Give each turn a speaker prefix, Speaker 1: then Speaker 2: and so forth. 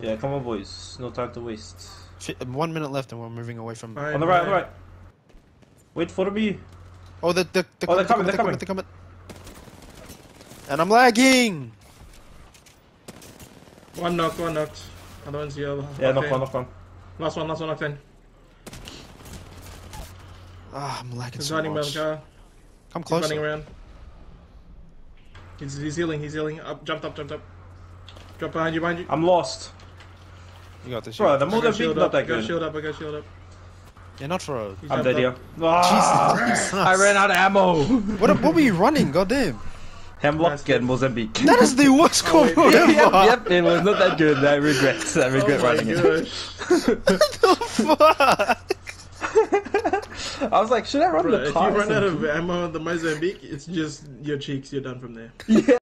Speaker 1: Yeah, come on, boys. No time to waste.
Speaker 2: 1 minute left and we're moving away from...
Speaker 1: On the right, on the right. Wait for me.
Speaker 2: Oh, they're
Speaker 1: coming.
Speaker 2: they're coming. And I'm lagging!
Speaker 3: One knocked. Other one's the other.
Speaker 1: Yeah, knock one.
Speaker 3: Last one knocked in.
Speaker 2: Ah, I'm lagging
Speaker 3: He's
Speaker 2: so
Speaker 3: hiding by the
Speaker 2: much.
Speaker 3: car.
Speaker 2: Come
Speaker 3: He's
Speaker 2: closer.
Speaker 3: running around. He's healing. Up, jumped up. Drop behind you.
Speaker 1: I'm lost.
Speaker 2: You got this.
Speaker 1: Bro, the
Speaker 3: I got
Speaker 1: Mozambique
Speaker 3: shield
Speaker 1: not
Speaker 3: up.
Speaker 1: that
Speaker 3: I got
Speaker 1: good.
Speaker 3: shield up.
Speaker 2: Yeah, not for a...
Speaker 3: He
Speaker 1: I'm
Speaker 3: jumped
Speaker 1: dead here.
Speaker 3: up.
Speaker 1: Ah,
Speaker 2: Jesus.
Speaker 1: I ran out of ammo.
Speaker 2: What were you running? Goddamn.
Speaker 1: Hemlock and Mozambique.
Speaker 2: That is the worst combo
Speaker 3: wait.
Speaker 2: ever.
Speaker 1: yep, it was not that good. I regret running it.
Speaker 2: Fuck.
Speaker 1: I was like, should I run
Speaker 3: Bro,
Speaker 1: the
Speaker 3: if
Speaker 1: car?
Speaker 3: you run out of ammo on the Mozambique, it's just your cheeks. You're done from there.
Speaker 1: Yeah.